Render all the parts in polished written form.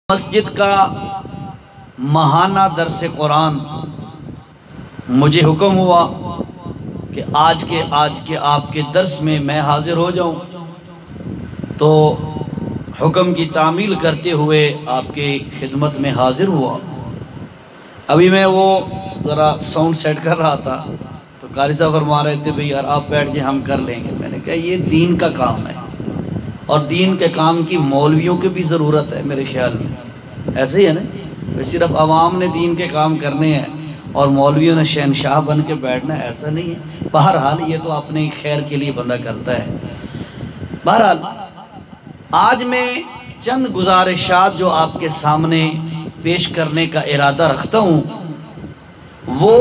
مسجد کا ماہانہ درس قرآن مجھے حکم ہوا کہ آج کے آپ کے درس میں میں حاضر ہو جاؤں، تو حکم کی تعمیل کرتے ہوئے آپ کی خدمت میں حاضر ہوا۔ ابھی میں وہ ذرا ساؤنڈ سیٹ کر رہا تھا تو قاری صاحب فرما رہے تھے بھئی یار آپ بیٹھ جائیں ہم کر لیں گے۔ میں نے کہا یہ دین کا کام ہے اور دین کے کام کی مولویوں کی بھی ضرورت ہے میرے خیال میں، ایسے ہی ہے نا؟ صرف عوام نے دین کے کام کرنے ہیں اور مولویوں نے شہنشاہ بن کے بیٹھنا ہے، ایسا نہیں ہے۔ بہرحال یہ تو اپنے خیر کے لیے بندہ کرتا ہے۔ بہرحال آج میں چند گزارشات جو آپ کے سامنے پیش کرنے کا ارادہ رکھتا ہوں، وہ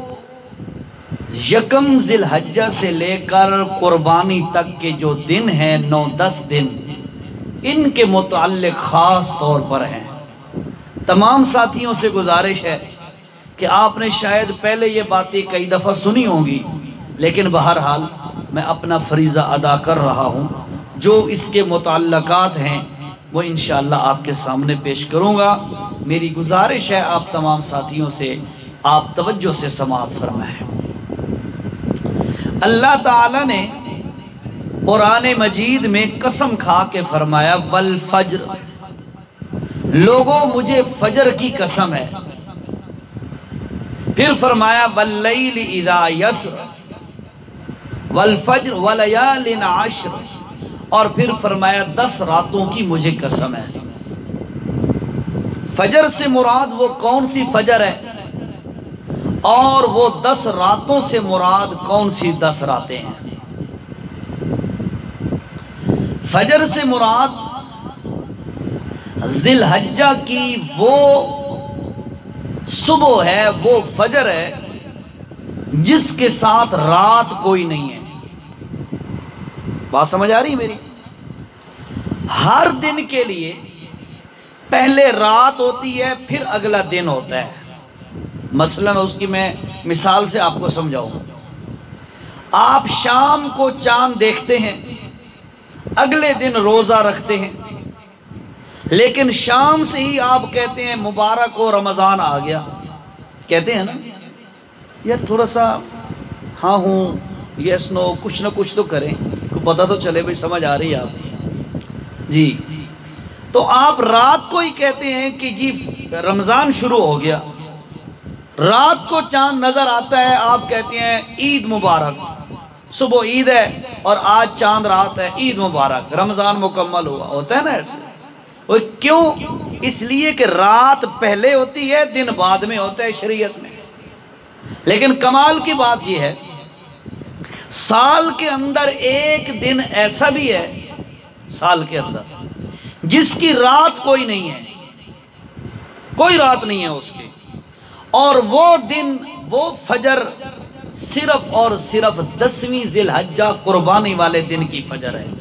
یکم ذی الحجہ سے لے کر قربانی تک کے جو دن ہیں 9-10 دن، ان کے متعلق خاص طور پر ہیں۔ تمام ساتھیوں سے گزارش ہے کہ آپ نے شاید پہلے یہ باتیں کئی دفعہ سنی ہوں گی، لیکن بہرحال میں اپنا فریضہ ادا کر رہا ہوں۔ جو اس کے متعلقات ہیں وہ انشاءاللہ آپ کے سامنے پیش کروں گا۔ میری گزارش ہے آپ تمام ساتھیوں سے، آپ توجہ سے سماعت فرمائیں۔ اللہ تعالیٰ نے قرآن مجید میں قسم کھا کے فرمایا والفجر، لوگوں مجھے فجر کی قسم ہے۔ پھر فرمایا واللیل اذا یسر، والفجر ولیال عشر، اور پھر فرمایا 10 راتوں کی مجھے قسم ہے۔ فجر سے مراد وہ کون سی فجر ہے اور وہ 10 راتوں سے مراد کون سی 10 راتیں ہیں؟ فجر سے مراد ذی الحجہ کی وہ صبح ہے، وہ فجر ہے جس کے ساتھ رات کوئی نہیں ہے۔ بات سمجھ آ رہی میری؟ ہر دن کے لیے پہلے رات ہوتی ہے، پھر اگلا دن ہوتا ہے۔ مثلا اس کی میں مثال سے آپ کو سمجھاؤں۔ آپ شام کو چاند دیکھتے ہیں، اگلے دن روزہ رکھتے ہیں، لیکن شام سے ہی آپ کہتے ہیں مبارک ہو رمضان آ گیا، کہتے ہیں نا؟ یار تھوڑا سا ہاں ہوں یس نو کچھ نہ کچھ تو کریں، کو پتہ تو چلے بھئی سمجھ آ رہی ہے آپ جی۔ تو آپ رات کو ہی کہتے ہیں کہ جی رمضان شروع ہو گیا، رات کو چاند نظر آتا ہے، آپ کہتے ہیں عید مبارک، صبح عید ہے اور آج چاند رات ہے، عید مبارک، رمضان مکمل ہوا۔ ہوتا ہے نا ایسے؟ وہ کیوں؟ اس لیے کہ رات پہلے ہوتی ہے، دن بعد میں ہوتا ہے شریعت میں۔ لیکن کمال کی بات یہ ہے سال کے اندر ایک دن ایسا بھی ہے سال کے اندر جس کی رات کوئی نہیں ہے، کوئی رات نہیں ہے اس کی، اور وہ دن وہ فجر صرف اور صرف 10ویں ذی الحجہ قربانی والے دن کی فجر ہے،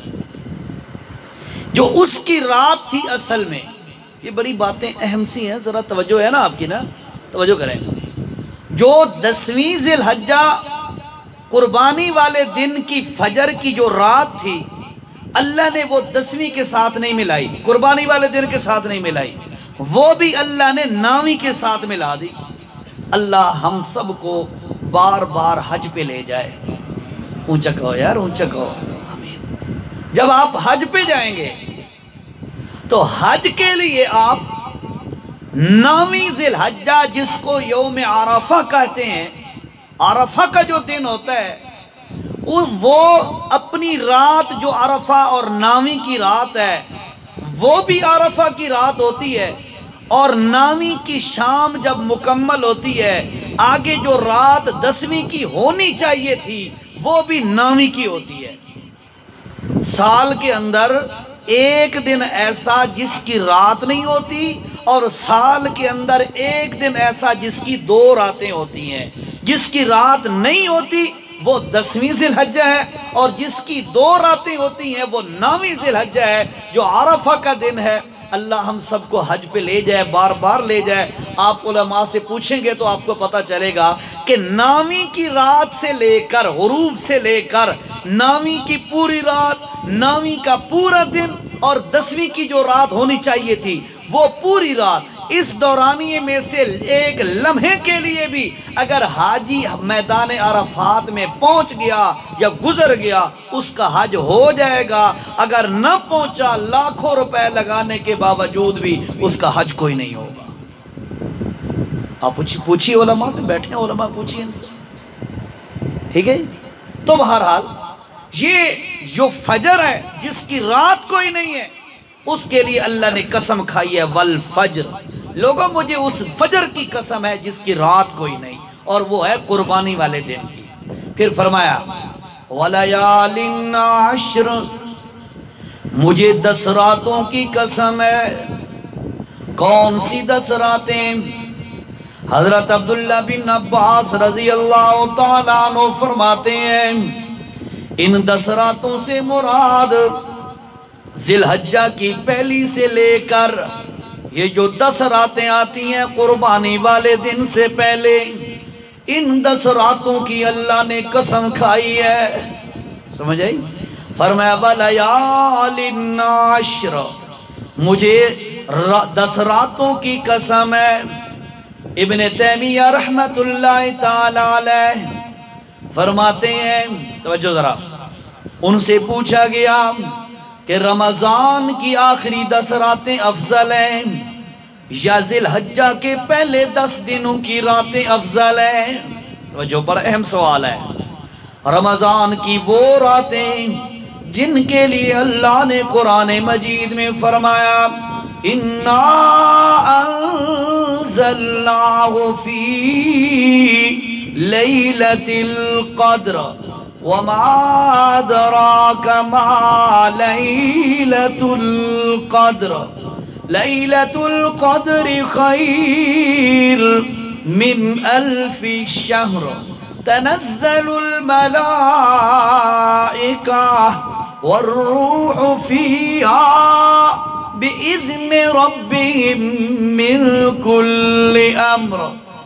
جو اس کی رات تھی اصل میں۔ یہ بڑی باتیں اہم سی ہیں، ذرا توجہ ہے نا آپ کی نا؟ توجہ کریں۔ جو 10ویں ذی الحجہ قربانی والے دن کی فجر کی جو رات تھی، اللہ نے وہ 10ویں کے ساتھ نہیں ملائی، قربانی والے دن کے ساتھ نہیں ملائی، وہ بھی اللہ نے 9ویں کے ساتھ ملا دی۔ اللہ ہم سب کو بار بار حج پہ لے جائے۔ اونچا کہو یار، اونچا کہو آمین۔ جب آپ حج پہ جائیں گے تو حج کے لیے آپ 9ویں ذی الحجہ جس کو یوم عرفہ کہتے ہیں، عرفہ کا جو دن ہوتا ہے، وہ اپنی رات جو عرفہ اور 9ویں کی رات ہے وہ بھی عرفہ کی رات ہوتی ہے، اور 9ویں کی شام جب مکمل ہوتی ہے آگے جو رات 10ویں کی ہونی چاہیے تھی وہ بھی 9ویں کی ہوتی ہے۔ سال کے اندر ایک دن ایسا جس کی رات نہیں ہوتی، اور سال کے اندر ایک دن ایسا جس کی 2 راتیں ہوتی ہیں۔ جس کی رات نہیں ہوتی وہ 10ویں ذی الحجہ ہے، اور جس کی 2 راتیں ہوتی ہیں وہ 9ویں ذی الحجہ ہے جو عرفہ کا دن ہے۔ اللہ ہم سب کو حج پہ لے جائے، بار بار لے جائے۔ آپ علماء سے پوچھیں گے تو آپ کو پتہ چلے گا کہ 9ویں کی رات سے لے کر غروب سے لے کر 9ویں کی پوری رات، 9ویں کا پورا دن اور 10ویں کی جو رات ہونی چاہیے تھی وہ پوری رات اس دورانیے میں سے ایک لمحے کے لیے بھی اگر حاجی میدان عرفات میں پہنچ گیا یا گزر گیا اس کا حج ہو جائے گا، اگر نہ پہنچا لاکھوں روپے لگانے کے باوجود بھی اس کا حج کوئی نہیں ہوگا۔ آپ پوچھیے علماء سے، بیٹھے ہیں علماء، پوچھیے ان سے، ٹھیک ہے؟ تو بہرحال یہ جو فجر ہے جس کی رات کوئی نہیں ہے اس کے لیے اللہ نے قسم کھائی ہے والفجر۔ لوگوں مجھے اس فجر کی قسم ہے جس کی رات کوئی نہیں، اور وہ ہے قربانی والے دن کی۔ پھر فرمایا وَلَيَالٍ عَشْرٍ، مجھے 10 راتوں کی قسم ہے۔ کون سی 10 راتیں؟ حضرت عبداللہ بن عباس رضی اللہ تعالیٰ عنہ فرماتے ہیں ان 10 راتوں سے مراد ذی الحجہ کی پہلی سے لے کر یہ جو 10 راتیں آتی ہیں قربانی والے دن سے پہلے، ان 10 راتوں کی اللہ نے قسم کھائی ہے۔ سمجھ آئی؟ فرمایا وَلَيَالٍ عَشْرٍ، مجھے 10 راتوں کی قسم ہے۔ ابن تیمیہ رحمت اللہ تعالی علیہ فرماتے ہیں، توجہ ذرا، ان سے پوچھا گیا کہ رمضان کی آخری 10 راتیں افضل ہیں یا ذی الحجہ کے پہلے 10 دنوں کی راتیں افضل ہیں؟ توجہ، بڑا اہم سوال ہے۔ رمضان کی وہ راتیں جن کے لیے اللہ نے قرآن مجید میں فرمایا اِنَّا أَنزَلْنَاهُ فِي لَيْلَةِ الْقَدْرِ وَمَا أَدْرَاكَ مَا لَيْلَةُ الْقَدْرِ لَيْلَةُ الْقَدْرِ خَيْرٌ مِّنْ أَلْفِ الشَّهْرِ تَنَزَّلُ الْمَلَائِكَةُ وَالرُّوحُ فِيهَا بِإِذْنِ رَبِّهِمْ مِنْ كُلِّ أَمْرٍ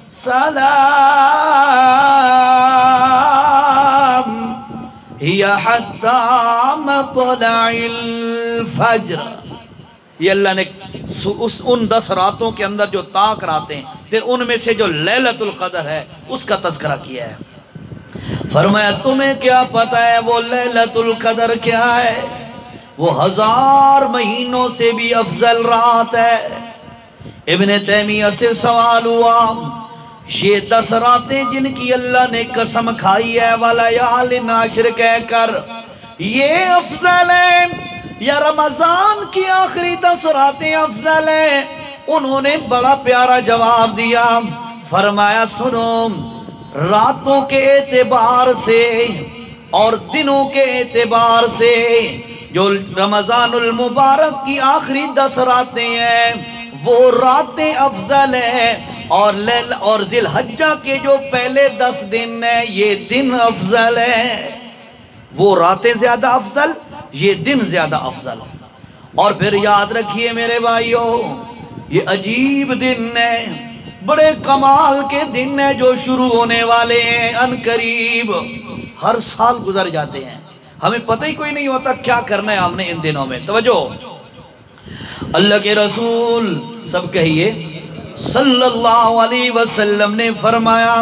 سَلَامٌ هِيَ حَتَّى مَطْلَعِ الْفَجْرِ۔ یہ اللہ نے ان 10 راتوں کے اندر جو طاق راتیں، پھر ان میں سے جو لیلۃ القدر ہے اس کا تذکرہ کیا ہے۔ فرمایا تمہیں کیا پتہ ہے وہ لیلۃ القدر کیا ہے؟ وہ 1000 مہینوں سے بھی افضل رات ہے۔ ابن تیمیہ سے سوال ہوا یہ 10 راتیں جن کی اللہ نے قسم کھائی ہے وَلَيَالٍ عَشْرٍ کہہ کر، یہ افضل ہے یا رمضان کی آخری 10 راتیں افضل ہیں؟ انہوں نے بڑا پیارا جواب دیا، فرمایا سنو، راتوں کے اعتبار سے اور دنوں کے اعتبار سے جو رمضان المبارک کی آخری 10 راتیں ہیں وہ راتیں افضل ہیں، اور ذی الحجہ کے جو پہلے 10 دن ہیں یہ دن افضل ہیں۔ وہ راتیں زیادہ افضل، یہ دن زیادہ افضل۔ اور پھر یاد رکھیے میرے بھائیو، یہ عجیب دن ہے، بڑے کمال کے دن ہیں جو شروع ہونے والے ہیں ان قریب، ہر سال گزر جاتے ہیں، ہمیں پتہ ہی کوئی نہیں ہوتا کیا کرنا ہے ہم نے ان دنوں میں۔ توجہ، اللہ کے رسول سب کہیے صلی اللہ علیہ وسلم نے فرمایا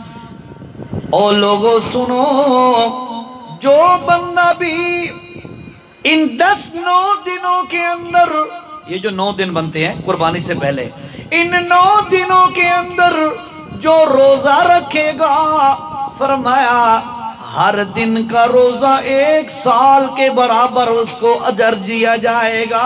او لوگوں سنو، جو بندہ بھی ان 9 دنوں کے اندر، یہ جو 9 دن بنتے ہیں قربانی سے پہلے، ان 9 دنوں کے اندر جو روزہ رکھے گا، فرمایا ہر دن کا روزہ 1 سال کے برابر اس کو اجر دیا جائے گا،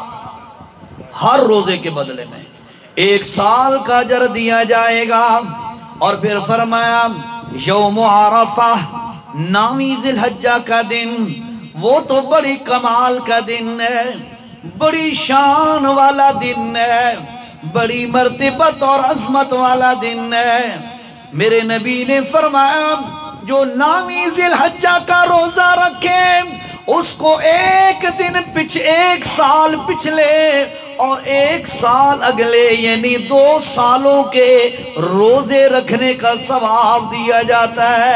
ہر روزے کے بدلے میں 1 سال کا اجر دیا جائے گا۔ اور پھر فرمایا یوم عرفہ، 9ویں ذی الحجہ کا دن، وہ تو بڑی کمال کا دن ہے، بڑی شان والا دن ہے، بڑی مرتبت اور عظمت والا دن ہے۔ میرے نبی نے فرمایا جو 9ویں ذی الحجہ کا روزہ رکھے اس کو 1 دن 1 سال پچھلے اور 1 سال اگلے، یعنی 2 سالوں کے روزے رکھنے کا ثواب دیا جاتا ہے۔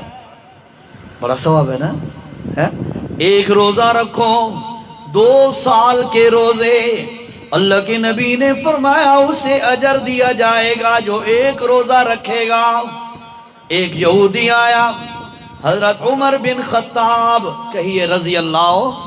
بڑا ثواب ہے نا؟ 1 روزہ رکھو، 2 سال کے روزے، اللہ کے نبی نے فرمایا اسے اجر دیا جائے گا جو ایک روزہ رکھے گا۔ ایک یہودی آیا حضرت عمر بن خطاب کہیے رضی اللہ،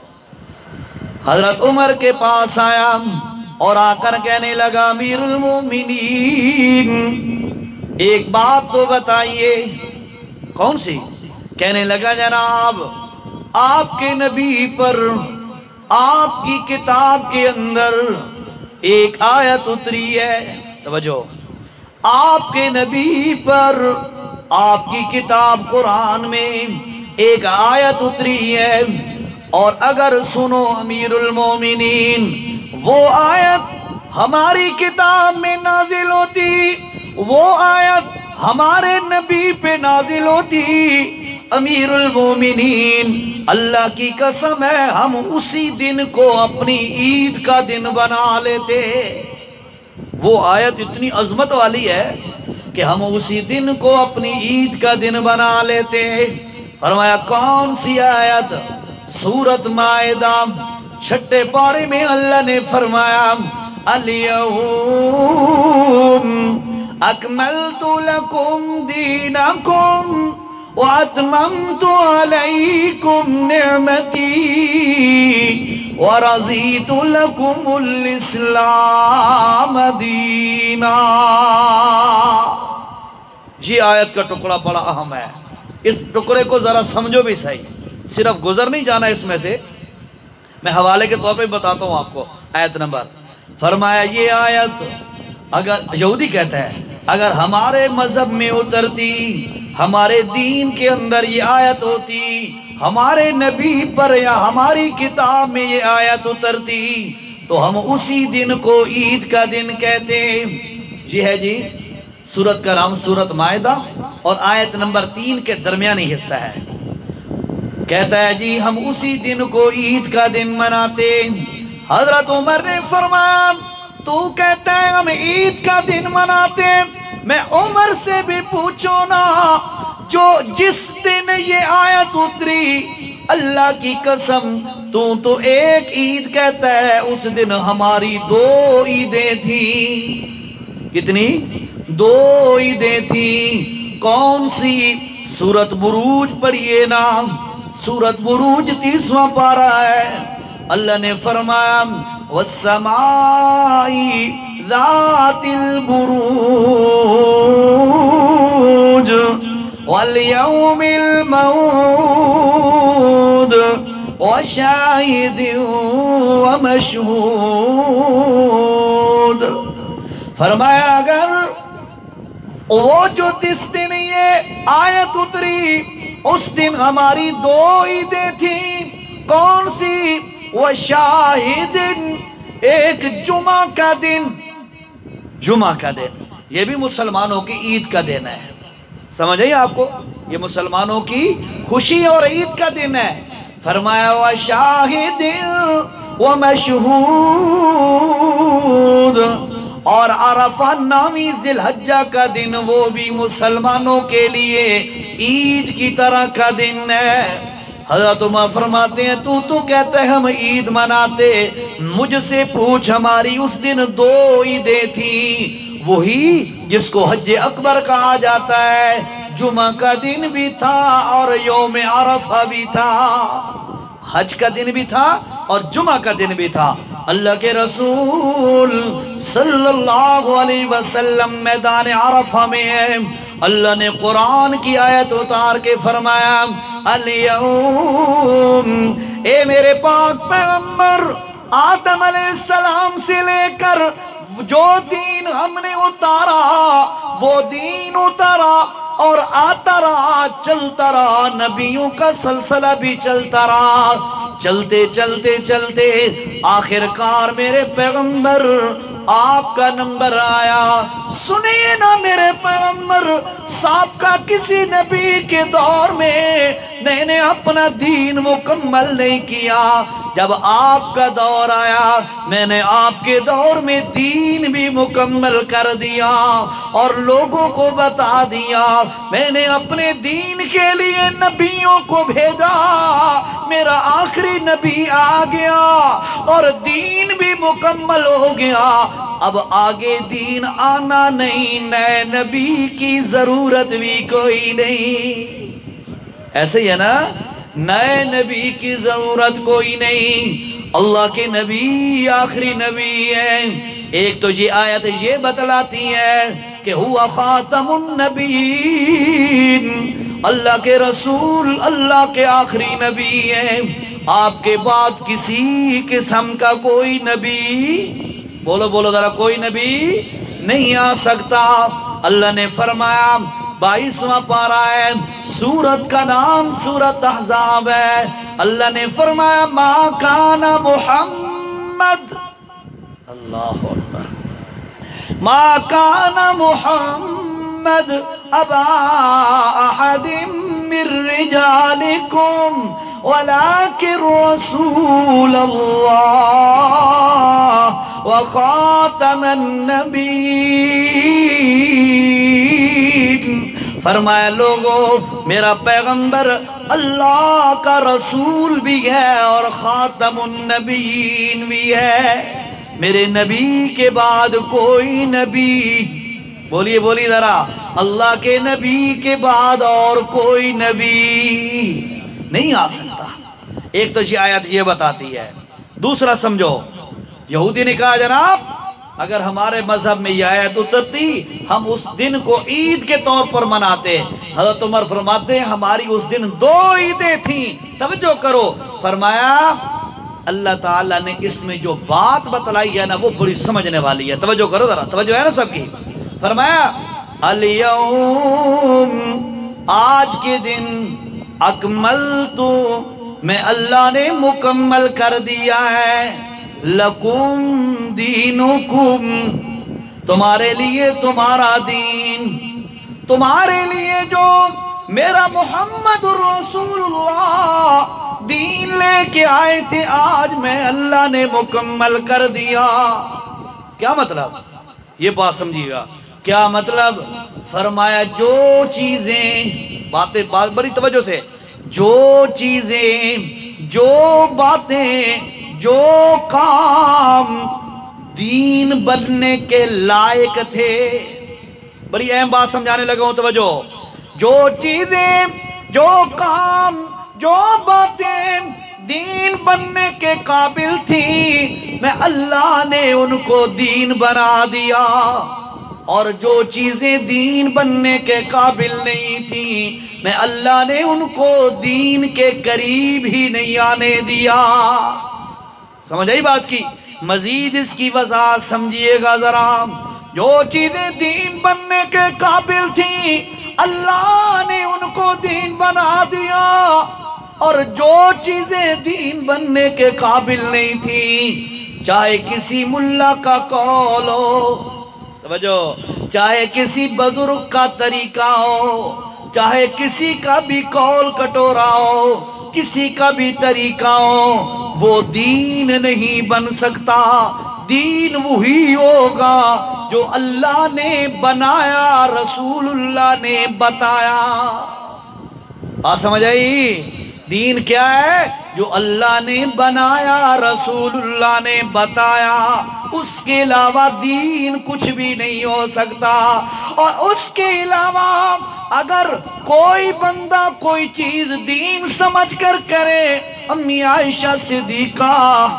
حضرت عمر کے پاس آیا اور آ کر کہنے لگا امیر المومنین ایک بات تو بتائیے۔ کون سی؟ کہنے لگا جناب آپ کے نبی پر آپ کی کتاب کے اندر ایک آیت اتری ہے، توجہ، آپ کے نبی پر آپ کی کتاب قرآن میں ایک آیت اتری ہے، اور اگر سنو امیر المومنین وہ آیت ہماری کتاب میں نازل ہوتی، وہ آیت ہمارے نبی پہ نازل ہوتی، امیر المومنین اللہ کی قسم ہے ہم اسی دن کو اپنی عید کا دن بنا لیتے۔ وہ آیت اتنی عظمت والی ہے کہ ہم اسی دن کو اپنی عید کا دن بنا لیتے۔ فرمایا کون سی آیت؟ سورۃ مائدہ 6 پارے میں اللہ نے فرمایا الیوم اکملت لکم دینکم واتممت علیکم نعمتی ورضیت لکم الاسلام دینا۔ یہ آیت کا ٹکڑا بڑا اہم ہے، اس ٹکڑے کو ذرا سمجھو بھی صحیح، صرف گزر نہیں جانا اس میں سے، میں حوالے کے طور پہ بتاتا ہوں آپ کو۔ آیت نمبر فرمایا یہ آیت اگر یہودی کہتا ہے اگر ہمارے مذہب میں اترتی، ہمارے دین کے اندر یہ آیت ہوتی، ہمارے نبی پر یا ہماری کتاب میں یہ آیت اترتی تو ہم اسی دن کو عید کا دن کہتے۔ یہ ہے جی سورت کا نام سورۃ مائدہ اور آیت نمبر 3 کے درمیانی حصہ ہے۔ کہتا ہے جی ہم اسی دن کو عید کا دن مناتے۔ حضرت عمر نے فرمایا تو کہتا ہے ہم عید کا دن مناتے، میں عمر سے بھی پوچھو نا جو جس دن یہ آیت اتری اللہ کی قسم تو ایک عید کہتا ہے، اس دن ہماری 2 عیدیں تھیں۔ کتنی؟ 2 عیدیں تھیں۔ کون سی؟ سورۃ بروج پڑھیے نا، سورۃ بروج 30واں پارہ ہے۔ اللہ نے فرمایا والسماء ذات البروج والیوم الموعود وشاہد ومشہود۔ فرمایا اگر وہ جو جس دن یہ آیت اتری اس دن ہماری 2 عیدیں تھیں۔ کون سی؟ وشاہد، ایک جمعہ کا دن، جمعہ کا دن یہ بھی مسلمانوں کی عید کا دن ہے، سمجھ آئی آپ کو؟ یہ مسلمانوں کی خوشی اور عید کا دن ہے۔ فرمایا وشاہد ومشہود، اور عرفہ نامی ذی الحجہ کا دن وہ بھی مسلمانوں کے لیے عید کی طرح کا دن ہے۔ حضرت عمر فرماتے ہیں تو کہتا ہے ہم عید مناتے، مجھ سے پوچھ ہماری اس دن 2 عیدیں تھیں، وہی جس کو حج اکبر کہا جاتا ہے، جمعہ کا دن بھی تھا اور یوم عرفہ بھی تھا، حج کا دن بھی تھا اور جمعہ کا دن بھی تھا۔ اللہ کے رسول صلی اللہ علیہ وسلم میدان عرفہ میں ہیں، اللہ نے قرآن کی آیت اتار کے فرمایا الیوم، اے میرے پاک پیغمبر آدم علیہ السلام سے لے کر جو دین ہم نے اتارا وہ دین اتارا اور آتا رہا، چلتا رہا، نبیوں کا سلسلہ بھی چلتا رہا، چلتے چلتے چلتے آخر کار میرے پیغمبر آپ کا نمبر آیا۔ سنیے نا میرے پیغمبر، سابقہ کسی نبی کے دور میں نے اپنا دین مکمل نہیں کیا، جب آپ کا دور آیا میں نے آپ کے دور میں دین بھی مکمل کر دیا اور لوگوں کو بتا دیا، میں نے اپنے دین کے لیے نبیوں کو بھیجا، میرا آخری نبی آ گیا اور دین بھی مکمل ہو گیا، اب آگے دین آنا نہیں، نئے نبی کی ضرورت بھی کوئی نہیں۔ ایسے ہی ہے نا، نئے نبی کی ضرورت کوئی نہیں، اللہ کے نبی آخری نبی ہیں۔ ایک تو یہ آیت یہ بتلاتی ہے کہ ہوا خاتم النبیین، اللہ کے رسول اللہ کے آخری نبی ہیں، آپ کے بعد کسی قسم کا کوئی نبی، بولو بولو ذرا، کوئی نبی نہیں آ سکتا۔ اللہ نے فرمایا 22واں پارہ ہے، سورت کا نام سورت احزاب ہے، اللہ نے فرمایا ما کان محمد، اللہ اکبر، ما کان محمد ابا احد من رجالکم ولكن رسول اللہ وخاتم النبیین۔ فرمایا لوگو میرا پیغمبر اللہ کا رسول بھی ہے اور خاتم النبیین بھی ہے، میرے نبی کے بعد کوئی نبی، بولیے بولیے ذرا، اللہ کے نبی کے بعد اور کوئی نبی نہیں آ سکتا۔ ایک تو یہ آیت یہ بتاتی ہے، دوسرا سمجھو، یہودی نے کہا جناب اگر ہمارے مذہب میں یہ آیت اترتی ہم اس دن کو عید کے طور پر مناتے۔ حضرت عمر فرماتے ہیں ہماری اس دن 2 عیدیں تھیں، توجہ کرو، فرمایا اللہ تعالیٰ نے اس میں جو بات بتلائی ہے نا وہ بڑی سمجھنے والی ہے، توجہ کرو ذرا، توجہ ہے نا سب کی۔ فرمایا الیوم، آج کے دن، اکملتو، میں اللہ نے مکمل کر دیا ہے، لکم دینکم، تمہارے لیے تمہارا دین، تمہارے لیے جو میرا محمد رسول اللہ دین لے کے آئے تھے آج میں اللہ نے مکمل کر دیا۔ کیا مطلب؟ یہ بات سمجھیے گا، کیا مطلب؟ فرمایا جو چیزیں، باتیں بڑی توجہ سے، جو چیزیں، جو باتیں، جو کام دین بننے کے لائق تھے، بڑی اہم بات سمجھانے لگا ہوں، توجہ، جو چیزیں، جو کام، جو باتیں دین بننے کے قابل تھی میں اللہ نے ان کو دین بنا دیا، اور جو چیزیں دین بننے کے قابل نہیں تھی میں اللہ نے ان کو دین کے قریب ہی نہیں آنے دیا۔ سمجھ آئی بات کی؟ مزید اس کی وضاحت سمجھیے گا ذرا، جو چیزیں دین بننے کے قابل تھیں اللہ نے ان کو دین بنا دیا، اور جو چیزیں دین بننے کے قابل نہیں تھیں، چاہے کسی ملا کا قول ہو، توجہ، چاہے کسی بزرگ کا طریقہ ہو، چاہے کسی کا بھی قول کٹورا ہو، کسی کا بھی طریقہ ہو، وہ دین نہیں بن سکتا۔ دین وہی ہوگا جو اللہ نے بنایا، رسول اللہ نے بتایا۔ بات سمجھ آئی؟ دین کیا ہے؟ جو اللہ نے بنایا، رسول اللہ نے بتایا، اس کے علاوہ دین کچھ بھی نہیں ہو سکتا۔ اور اس کے علاوہ اگر کوئی بندہ کوئی چیز دین سمجھ کر کرے، امی عائشہ صدیقہ،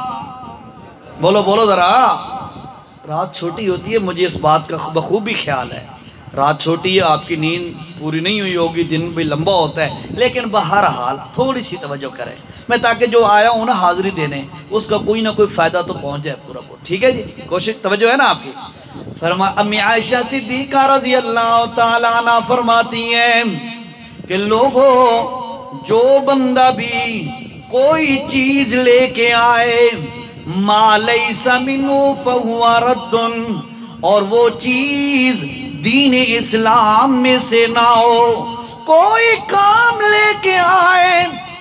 بولو بولو ذرا، رات چھوٹی ہوتی ہے، مجھے اس بات کا بخوبی خیال ہے، رات چھوٹی ہے، آپ کی نیند پوری نہیں ہوئی ہوگی، دن بھی لمبا ہوتا ہے، لیکن بہرحال تھوڑی سی توجہ کریں، میں تاکہ جو آیا ہوں نا حاضری دینے اس کا کوئی نہ کوئی فائدہ تو پہنچ جائے پورا پورا، ٹھیک ہے جی؟ کوشش، توجہ ہے نا آپ کی؟ امی عائشہ صدیقہ رضی اللہ تعالیٰ عنہ فرماتی ہیں کہ لوگوں، جو بندہ بھی کوئی چیز لے کے آئے، ما لیس منہ فہو رد، اور وہ چیز دین اسلام میں سے نہ ہو، کوئی کام لے کے آئے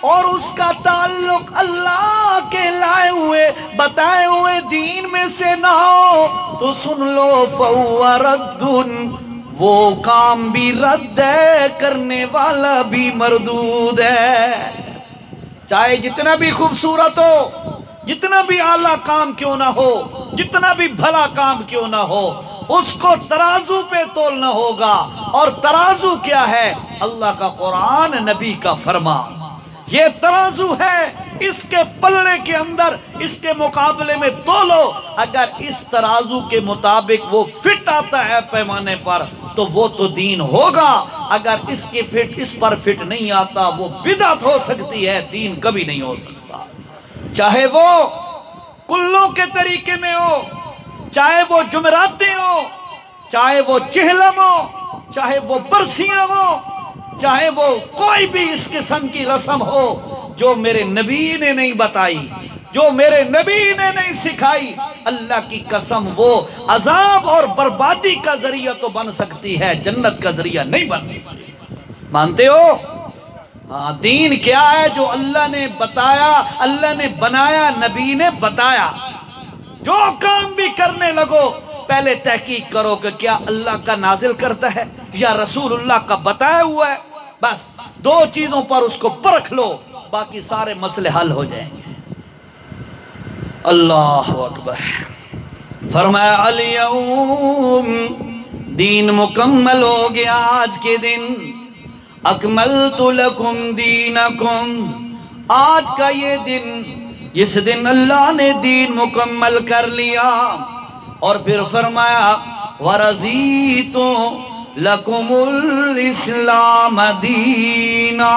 اور اس کا تعلق اللہ کے لائے ہوئے بتائے ہوئے دین میں سے نہ ہو تو سن لو فَهُوَ رَدٌّ، وہ کام بھی رد ہے، کرنے والا بھی مردود ہے۔ چاہے جتنا بھی خوبصورت ہو، جتنا بھی اعلیٰ کام کیوں نہ ہو، جتنا بھی بھلا کام کیوں نہ ہو، اس کو ترازو پہ تولنا ہوگا۔ اور ترازو کیا ہے؟ اللہ کا قرآن، نبی کا فرمان، یہ ترازو ہے۔ اس کے پلڑے کے اندر اس کے مقابلے میں تولو، اگر اس ترازو کے مطابق وہ فٹ آتا ہے پیمانے پر تو وہ تو دین ہوگا، اگر اس پر فٹ نہیں آتا وہ بدعت ہو سکتی ہے، دین کبھی نہیں ہو سکتا۔ چاہے وہ کلوں کے طریقے میں ہو، چاہے وہ جمعراتیں ہو، چاہے وہ چہلم ہو، چاہے وہ برسیاں ہو، چاہے وہ کوئی بھی اس قسم کی رسم ہو جو میرے نبی نے نہیں بتائی، جو میرے نبی نے نہیں سکھائی، اللہ کی قسم وہ عذاب اور بربادی کا ذریعہ تو بن سکتی ہے، جنت کا ذریعہ نہیں بن سکتی۔ مانتے ہو؟ ہاں، دین کیا ہے؟ جو اللہ نے بتایا، اللہ نے بنایا، نبی نے بتایا۔ جو کام بھی کرنے لگو پہلے تحقیق کرو کہ کیا اللہ کا نازل کرتا ہے یا رسول اللہ کا بتایا ہوا ہے۔ بس دو چیزوں پر اس کو پرکھ لو، باقی سارے مسئلے حل ہو جائیں گے۔ اللہ اکبر۔ فرمایا الیوم، دین مکمل ہو گیا آج کے دن۔ اکملت لکم دینکم، آج کا یہ دن جس دن اللہ نے دین مکمل کر لیا۔ اور پھر فرمایا ورضیت لکم الاسلام دینا،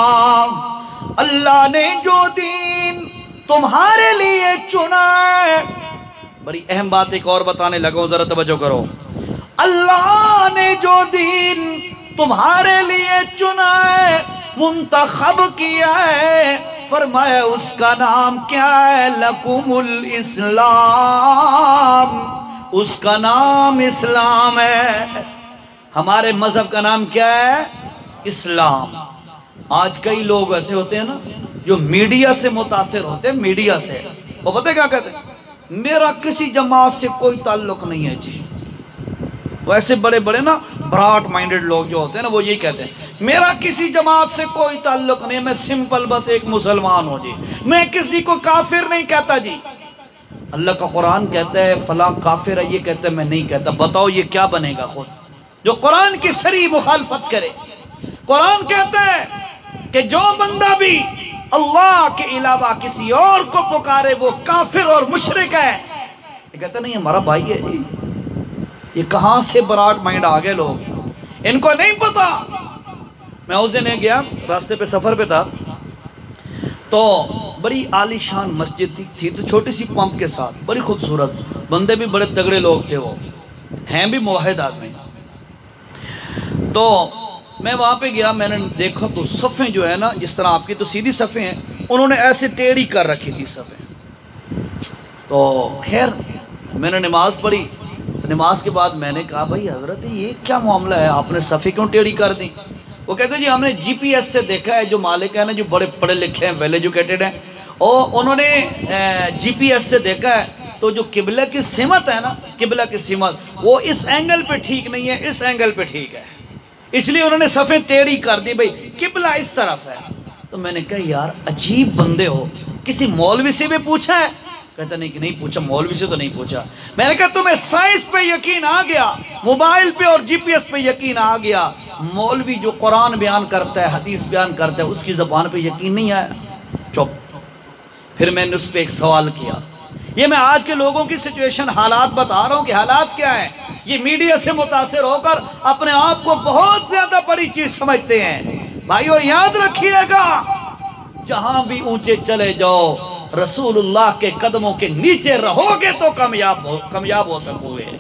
اللہ نے جو دین تمہارے لیے چنا ہے۔ بڑی اہم بات ایک اور بتانے لگا ہوں، ذرا توجہ کرو۔ اللہ نے جو دین تمہارے لیے چنا ہے، منتخب کیا ہے، فرمایا اس کا نام کیا ہے؟ لکم الاسلام، اس کا نام اسلام ہے۔ ہمارے مذہب کا نام کیا ہے؟ اسلام۔ آج کئی لوگ ایسے ہوتے ہیں نا جو میڈیا سے متاثر ہوتے ہیں، میڈیا سے، وہ پتہ کیا کہتے ہیں؟ میرا کسی جماعت سے کوئی تعلق نہیں ہے جی۔ وہ ایسے بڑے بڑے نا براٹ مائنڈڈ لوگ جو ہوتے ہیں نا، وہ یہی کہتے ہیں میرا کسی جماعت سے کوئی تعلق نہیں، میں سمپل بس ایک مسلمان ہوں جی، میں کسی کو کافر نہیں کہتا جی۔ اللہ کا قرآن کہتا ہے فلاں کافر ہے، یہ کہتا ہے میں نہیں کہتا۔ بتاؤ یہ کیا بنے گا خود جو قرآن کی صریح مخالفت کرے؟ قرآن کہتا ہے کہ جو بندہ بھی اللہ کے علاوہ کسی اور کو پکارے وہ کافر اور مشرک ہے۔ یہ کہتا نہیں ہمارا بھائی ہے جی۔ یہ کہاں سے براٹ مائنڈ آگے لوگ، ان کو نہیں پتا۔ میں اس دن گیا، راستے پہ سفر پہ تھا، تو بڑی عالی شان مسجد تھی، تو چھوٹی سی پمپ کے ساتھ، بڑی خوبصورت، بندے بھی بڑے تگڑے لوگ تھے، وہ ہیں بھی موحد آدمی۔ تو میں وہاں پہ گیا، میں نے دیکھا تو صفیں جو ہے نا، جس طرح آپ کی تو سیدھی صفیں ہیں، انہوں نے ایسے ٹیڑھی کر رکھی تھی صفیں۔ تو خیر میں نے نماز پڑھی، تو نماز کے بعد میں نے کہا بھائی حضرت یہ کیا معاملہ ہے، آپ نے صفیں کیوں ٹیڑھی کر دی؟ وہ کہتے ہیں جی ہم نے جی پی ایس سے دیکھا ہے، جو مالک ہیں نا جو بڑے پڑھے لکھے ہیں، ویل ایجوکیٹڈ ہیں، اور انہوں نے جی پی ایس سے دیکھا ہے تو جو قبلہ کی سمت ہے نا، قبلہ کی سمت وہ اس اینگل پہ ٹھیک نہیں ہے، اس اینگل پہ ٹھیک ہے، اس لیے انہوں نے صفیں ٹیڑھی کر دی، بھائی قبلہ اس طرف ہے۔ تو میں نے کہا یار عجیب بندے ہو، کسی مولوی سے بھی پوچھا ہے؟ کہتا نہیں کہ نہیں پوچھا، مولوی سے تو نہیں پوچھا۔ میں نے کہا تمہیں سائنس پہ یقین آ گیا، موبائل پہ اور جی پی ایس پہ یقین آ گیا، مولوی جو قرآن بیان کرتا ہے، حدیث بیان کرتا ہے، اس کی زبان پہ یقین نہیں آیا؟ چپ۔ پھر میں نے اس پہ ایک سوال کیا، یہ میں آج کے لوگوں کی سچویشن حالات بتا رہا ہوں کہ حالات کیا ہیں۔ یہ میڈیا سے متاثر ہو کر اپنے آپ کو بہت زیادہ بڑی چیز سمجھتے ہیں۔ بھائیو یاد رکھیے گا، جہاں بھی اونچے چلے جاؤ رسول اللہ کے قدموں کے نیچے رہو گے تو کامیاب ہو سکو گے۔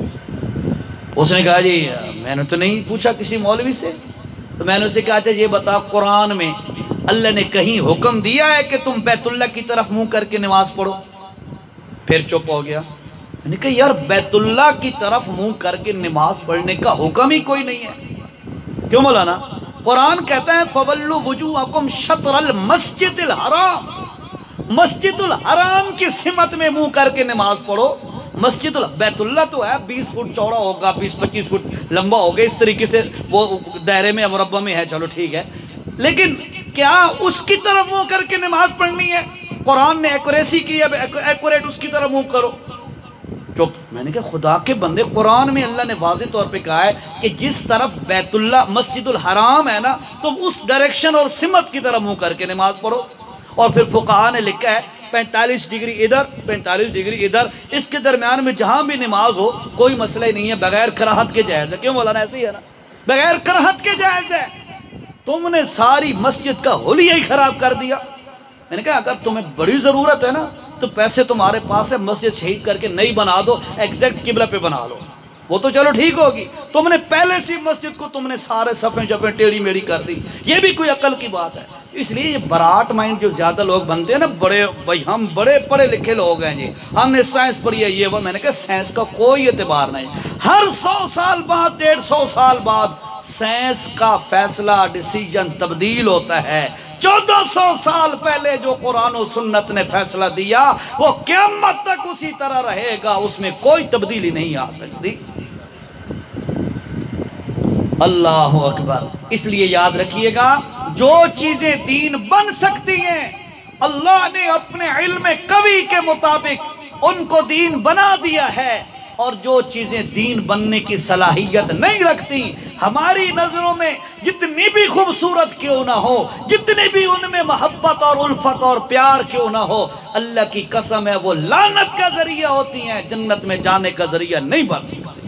اس نے کہا جی میں نے تو نہیں پوچھا کسی مولوی سے۔ تو میں نے اسے کہا اچھا یہ بتا، قرآن میں اللہ نے کہیں حکم دیا ہے کہ تم بیت اللہ کی طرف منہ کر کے نماز پڑھو؟ پھر چپ ہو گیا۔ میں نے کہا یار بیت اللہ کی طرف منہ کر کے نماز پڑھنے کا حکم ہی کوئی نہیں ہے۔ کیوں مولانا؟ قرآن کہتا ہے فَوَلُّوا وُجُوهَكُمْ شَطْرَ الْمَسْجِدِ الْحَرَامِ، مسجد الحرام کی سمت میں منہ کر کے نماز پڑھو۔ بیت اللہ تو ہے 20 فٹ چوڑا ہوگا، 20-25 فٹ لمبا ہوگا، اس طریقے سے وہ دائرے میں مربع میں ہے، چلو ٹھیک ہے، لیکن کیا اس کی طرف منہ کر کے نماز پڑھنی ہے؟ قرآن نے ایکوریسی کی ہے، ایکوریٹ اس کی طرف منہ کرو۔ چپ۔ میں نے کہا خدا کے بندے، قرآن میں اللہ نے واضح طور پہ کہا ہے کہ جس طرف بیت اللہ مسجد الحرام ہے نا، تم اس ڈائریکشن اور سمت کی طرف منہ کر کے نماز پڑھو۔ اور پھر فقہاء نے لکھا ہے 45 ڈگری ادھر 45 ڈگری ادھر، اس کے درمیان میں جہاں بھی نماز ہو کوئی مسئلہ ہی نہیں ہے، بغیر کراہت کے جائز ہے۔ کیوں مولانا ایسے ہی ہے نا، بغیر کراہت کے جائز ہے۔ تم نے ساری مسجد کا حلیہ ہی خراب کر دیا۔ میں نے کہا اگر تمہیں بڑی ضرورت ہے نا تو پیسے تمہارے پاس ہے، مسجد شہید کر کے نئی بنا دو، ایگزیکٹ قبلہ پہ بنا لو، وہ تو چلو ٹھیک ہوگی۔ تم نے پہلے سی مسجد کو تم نے سارے صفیں جفیں ٹیڑھی میڑھی کر دی، یہ بھی کوئی عقل کی بات ہے؟ اس لیے یہ براٹ مائنڈ جو زیادہ لوگ بنتے ہیں نا، بھائی ہم بڑے پڑھے لکھے لوگ ہیں جی، ہم نے سائنس پڑھی ہے یہ وہ، میں نے کہا سائنس کا کوئی اعتبار نہیں۔ ہر 100 سال بعد 150 سال بعد سائنس کا فیصلہ ڈیسیجن تبدیل ہوتا ہے۔ 1400 سال پہلے جو قرآن و سنت نے فیصلہ دیا وہ قیامت تک اسی طرح رہے گا، اس میں کوئی تبدیلی نہیں آ سکتی۔ اللہ اکبر۔ اس لیے یاد رکھیے گا جو چیزیں دین بن سکتی ہیں اللہ نے اپنے علم قوی کے مطابق ان کو دین بنا دیا ہے، اور جو چیزیں دین بننے کی صلاحیت نہیں رکھتی ہماری نظروں میں جتنی بھی خوبصورت کیوں نہ ہو، جتنی بھی ان میں محبت اور الفت اور پیار کیوں نہ ہو، اللہ کی قسم ہے وہ لعنت کا ذریعہ ہوتی ہیں، جنت میں جانے کا ذریعہ نہیں بن سکتی۔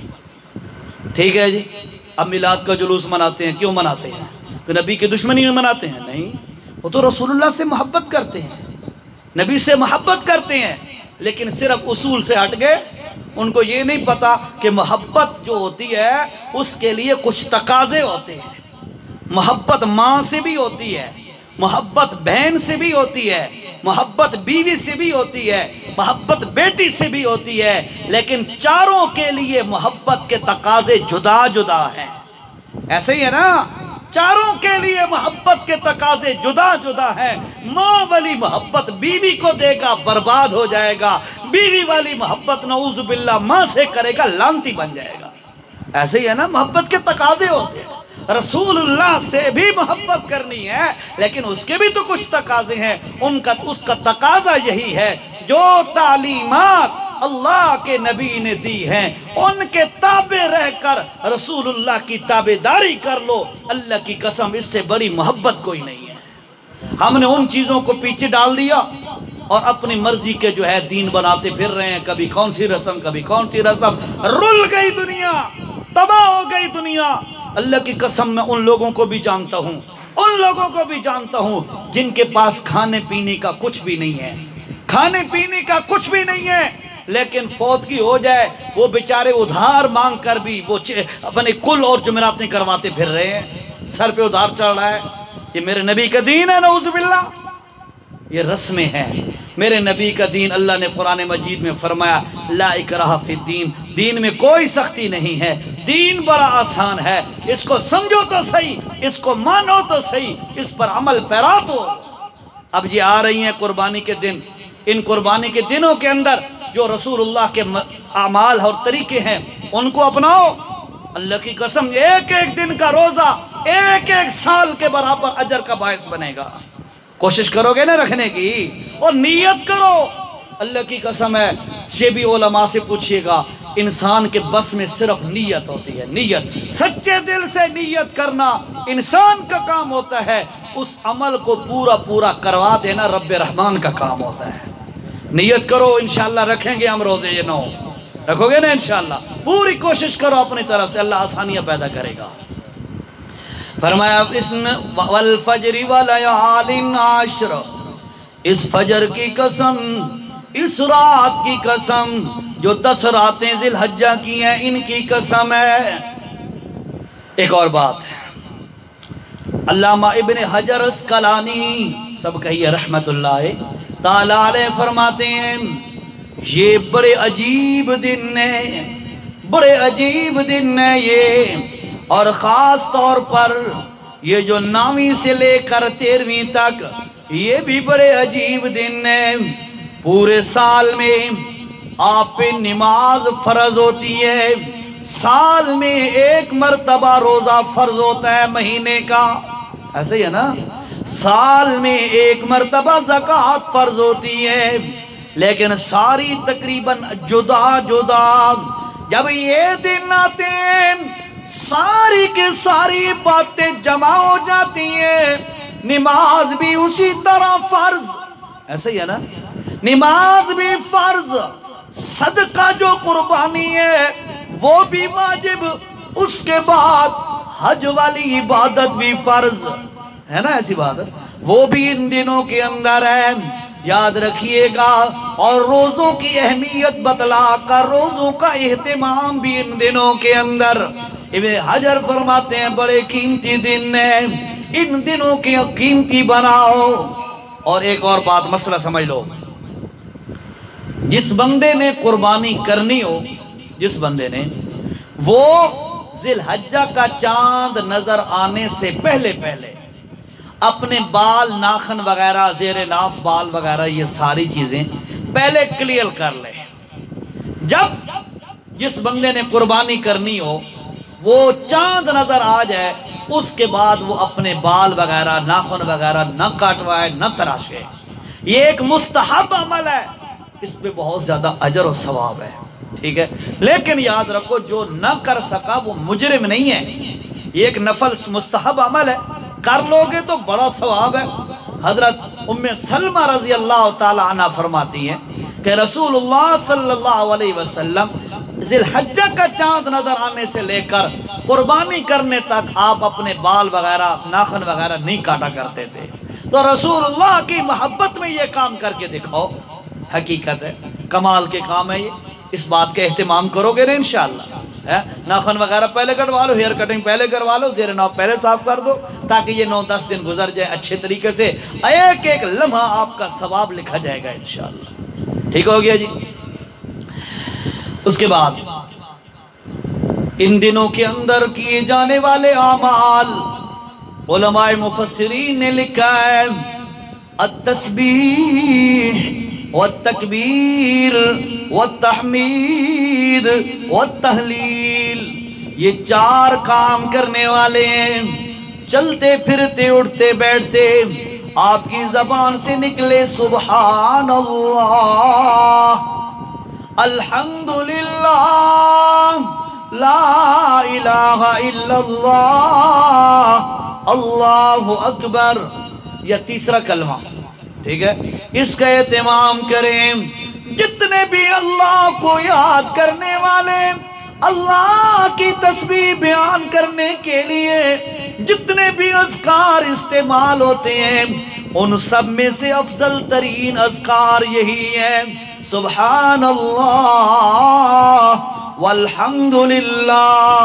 ٹھیک ہے جی۔ اب میلاد کا جلوس مناتے ہیں، کیوں مناتے ہیں؟ کہ نبی کی دشمنی میں مناتے ہیں؟ نہیں، وہ تو رسول اللہ سے محبت کرتے ہیں، نبی سے محبت کرتے ہیں، لیکن صرف اصول سے ہٹ گئے۔ ان کو یہ نہیں پتا کہ محبت جو ہوتی ہے اس کے لیے کچھ تقاضے ہوتے ہیں۔ محبت ماں سے بھی ہوتی ہے، محبت بہن سے بھی ہوتی ہے، محبت بیوی سے بھی ہوتی ہے، محبت بیٹی سے بھی ہوتی ہے، لیکن چاروں کے لیے محبت کے تقاضے جدا جدا ہیں۔ ایسے ہی ہے نا، چاروں کے لیے محبت کے تقاضے جدا جدا ہیں۔ ماں والی محبت بیوی کو دے گا برباد ہو جائے گا، بیوی والی محبت نعوذ باللہ ماں سے کرے گا لعنتی بن جائے گا۔ ایسے ہی ہے نا، محبت کے تقاضے ہوتے ہیں۔ رسول اللہ سے بھی محبت کرنی ہے لیکن اس کے بھی تو کچھ تقاضے ہیں، اس کا تقاضا یہی ہے جو تعلیمات اللہ کے نبی نے دی ہیں ان کے تابع رہ کر رسول اللہ کی تابعداری کر لو۔ اللہ کی قسم اس سے بڑی محبت کوئی نہیں ہے۔ ہم نے ان چیزوں کو پیچھے ڈال دیا اور اپنی مرضی کے جو ہے دین بناتے پھر رہے ہیں، کبھی کون سی رسم کبھی کون سی رسم، رل گئی دنیا، تباہ ہو گئی دنیا۔ اللہ کی قسم میں ان لوگوں کو بھی جانتا ہوں، ان لوگوں کو بھی جانتا ہوں جن کے پاس کھانے پینے کا کچھ بھی نہیں ہے، کھانے پینے کا کچھ بھی نہیں ہے، لیکن فوتگی ہو جائے وہ بیچارے ادھار مانگ کر بھی وہ اپنے کل اور جمعراتیں کرواتے پھر رہے ہیں، سر پہ ادھار چڑھ رہا ہے۔ یہ میرے نبی کا دین ہے نعوذ باللہ، یہ رسمیں ہیں۔ میرے نبی کا دین اللہ نے قرآن مجید میں فرمایا لا اکراہ فی الدین، دین میں کوئی سختی نہیں ہے، دین بڑا آسان ہے، اس کو سمجھو تو صحیح، اس کو مانو تو صحیح، اس پر عمل پیرا تو۔ اب یہ آ رہی ہیں قربانی کے دن، ان قربانی کے دنوں کے اندر جو رسول اللہ کے اعمال اور طریقے ہیں ان کو اپناؤ۔ اللہ کی قسم ایک ایک دن کا روزہ ایک ایک سال کے برابر اجر کا باعث بنے گا۔ کوشش کرو گے نا رکھنے کی، اور نیت کرو۔ اللہ کی قسم ہے، یہ بھی علماء سے پوچھئے گا، انسان کے بس میں صرف نیت ہوتی ہے، نیت، سچے دل سے نیت کرنا انسان کا کام ہوتا ہے، اس عمل کو پورا پورا کروا دینا رب رحمان کا کام ہوتا ہے۔ نیت کرو، انشاءاللہ رکھیں گے ہم روزے یہ 9 رکھو گے نا انشاءاللہ، پوری کوشش کرو اپنی طرف سے، اللہ آسانیاں پیدا کرے گا۔ فرمایا والفجر ولیال عشر، اس فجر کی قسم، اس رات کی قسم، جو 10 راتیں ذی الحجہ کی ہیں ان کی قسم ہے۔ ایک اور بات، علامہ ابن حجر اسقلانی سب کہیے رحمت اللہ تعالیٰ علیہ فرماتے ہیں یہ بڑے عجیب دن ہے، بڑے عجیب دن ہے یہ، اور خاص طور پر یہ جو 9ویں سے لے کر 13ویں تک یہ بھی بڑے عجیب دن ہیں۔ پورے سال میں آپ پہ نماز فرض ہوتی ہے، سال میں 1 مرتبہ روزہ فرض ہوتا ہے مہینے کا، ایسے ہی ہے نا؟ سال میں 1 مرتبہ زکوٰۃ فرض ہوتی ہے، لیکن ساری تقریباً جدا جدا جب یہ دن آتے ہیں ساری کے ساری باتیں جمع ہو جاتی ہیں۔ نماز بھی اسی طرح فرض، ایسے ہی ہے نا؟ نماز بھی فرض، صدقہ جو قربانی ہے وہ بھی واجب، اس کے بعد حج والی عبادت بھی فرض ہے نا؟ ایسی بات ہے، وہ بھی ان دنوں کے اندر ہے، یاد رکھیے گا۔ اور روزوں کی اہمیت بتلا کر روزوں کا اہتمام بھی ان دنوں کے اندر، ابن حجر فرماتے ہیں بڑے قیمتی دن ہیں، ان دنوں کے قیمتی بناؤ۔ اور ایک اور بات، مسئلہ سمجھ لو، جس بندے نے قربانی کرنی ہو، جس بندے نے، وہ ذی الحجہ کا چاند نظر آنے سے پہلے اپنے بال، ناخن وغیرہ، زیر ناف بال وغیرہ، یہ ساری چیزیں پہلے کلیئر کر لے۔ جب جس بندے نے قربانی کرنی ہو وہ چاند نظر آ جائے، اس کے بعد وہ اپنے بال وغیرہ، ناخن وغیرہ نہ کاٹوائے، نہ تراشے۔ یہ ایک مستحب عمل ہے، اس پہ بہت زیادہ اجر و ثواب ہے، ٹھیک ہے؟ لیکن یاد رکھو جو نہ کر سکا وہ مجرم نہیں ہے، یہ ایک نفل مستحب عمل ہے، کر لوگے تو بڑا ثواب ہے۔ حضرت ام سلمہ رضی اللہ تعالی عنہ فرماتی ہیں کہ رسول اللہ صلی اللہ علیہ وسلم ذی الحجہ کا چاند نظر آنے سے لے کر قربانی کرنے تک آپ اپنے بال وغیرہ، ناخن وغیرہ نہیں کاٹا کرتے تھے۔ تو رسول اللہ کی محبت میں یہ کام کر کے دکھاؤ، حقیقت ہے، کمال کے کام ہے یہ، اس بات کا اہتمام کرو گے نا انشاءاللہ۔ ناخن وغیرہ پہلے کٹوا لو، ہیئر کٹنگ پہلے کروا لو، زیر ناف پہلے صاف کر دو، تاکہ یہ 9-10 دن گزر جائے اچھے طریقے سے، ایک ایک لمحہ آپ کا ثواب لکھا جائے گا انشاءاللہ۔ ٹھیک ہو گیا جی؟ اس کے بعد ان دنوں کے اندر کیے جانے والے اعمال، علماء مفسرین نے لکھا ہے التسبیح والتکبیر والتحمید والتحلیل، یہ 4 کام کرنے والے ہیں۔ چلتے پھرتے اٹھتے بیٹھتے آپ کی زبان سے نکلے سبحان اللہ، الحمدللہ، لا الہ الا اللہ، اللہ اکبر، یہ تیسرا کلمہ، ٹھیک ہے؟ اس کا اہتمام کریں۔ جتنے بھی اللہ کو یاد کرنے والے، اللہ کی تسبیح بیان کرنے کے لیے جتنے بھی اذکار استعمال ہوتے ہیں، ان سب میں سے افضل ترین اذکار یہی ہے، سبحان اللہ والحمدللہ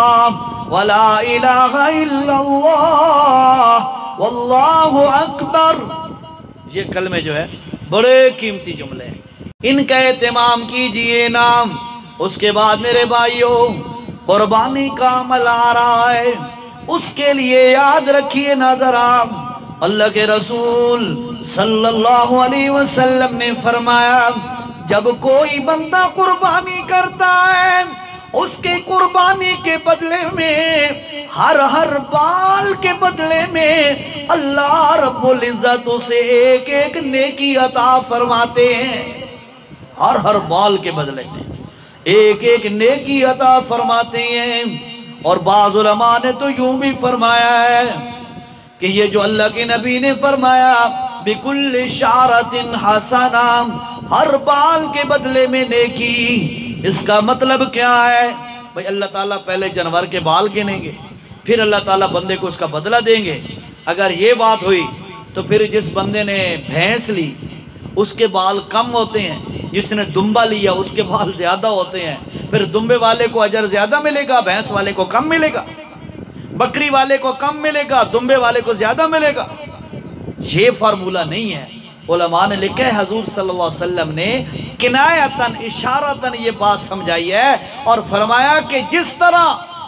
ولا الہ الا اللہ واللہ اکبر۔ یہ کلمے جو ہے بڑے قیمتی جملے ہیں، ان کا اہتمام کیجئے نام۔ اس کے بعد میرے بھائیوں، قربانی کا عمل آ رہا ہے، اس کے لیے یاد رکھیے نظر آپ، اللہ کے رسول صلی اللہ علیہ وسلم نے فرمایا جب کوئی بندہ قربانی کرتا ہے، اس کے قربانی کے بدلے میں، ہر بال کے بدلے میں اللہ رب العزت اسے ایک ایک نیکی عطا فرماتے ہیں، ہر بال کے بدلے میں ایک ایک نیکی عطا فرماتے ہیں۔ اور بعض علماء نے تو یوں بھی فرمایا ہے کہ یہ جو اللہ کے نبی نے فرمایا بِكُلِّ شَعْرَةٍ حَسَنَةٍ، ہر بال کے بدلے میں نیکی، اس کا مطلب کیا ہے؟ بھئی اللہ تعالیٰ پہلے جانور کے بال گنیں گے، پھر اللہ تعالیٰ بندے کو اس کا بدلہ دیں گے۔ اگر یہ بات ہوئی تو پھر جس بندے نے بھینس لی اس کے بال کم ہوتے ہیں، جس نے دمبا لیا اس کے بال زیادہ ہوتے ہیں، پھر دمبے والے کو اجر زیادہ ملے گا، بھینس والے کو کم ملے گا، بکری والے کو کم ملے گا، دمبے والے کو زیادہ ملے گا۔ یہ فارمولہ نہیں ہے، علماء نے لکھا ہے حضور صلی اللہ علیہ وسلم نے کنایتاً اشارتاً یہ بات سمجھائی ہے اور فرمایا کہ جس طرح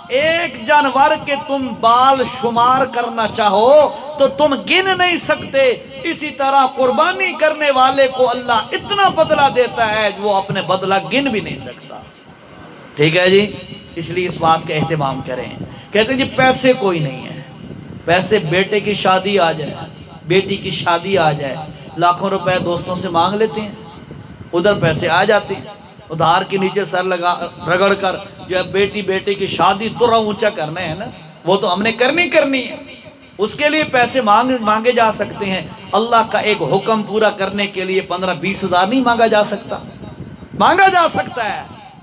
ایک جانور کے تم بال شمار کرنا چاہو تو تم گن نہیں سکتے، اسی طرح قربانی کرنے والے کو اللہ اتنا بدلہ دیتا ہے جو وہ اپنے بدلہ گن بھی نہیں سکتا۔ ٹھیک ہے جی، اس لیے اس بات کا اہتمام کریں۔ کہتے ہیں جی پیسے کوئی نہیں ہے، پیسے بیٹے کی شادی آ جائے، بیٹی کی شادی آ جائے، لاکھوں روپے دوستوں سے مانگ لیتے ہیں، ادھر پیسے آ جاتے ہیں، ادھار کے نیچے سر لگا رگڑ کر جو ہے بیٹی بیٹے کی شادی تھوڑا اونچا کرنا ہے نا، وہ تو ہم نے کرنی ہے، اس کے لیے پیسے مانگے جا سکتے ہیں۔ اللہ کا ایک حکم پورا کرنے کے لیے 15-20 ہزار نہیں مانگا جا سکتا، مانگا جا سکتا ہے۔